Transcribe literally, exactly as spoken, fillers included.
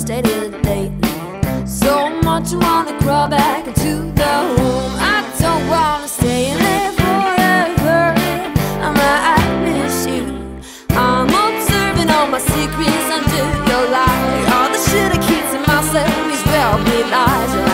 state of the lately. So much I wanna crawl back into the home. I don't wanna stay in there forever. I might miss you. I'm observing all my secrets under your light. All the shit I keep to myself is well-made lies.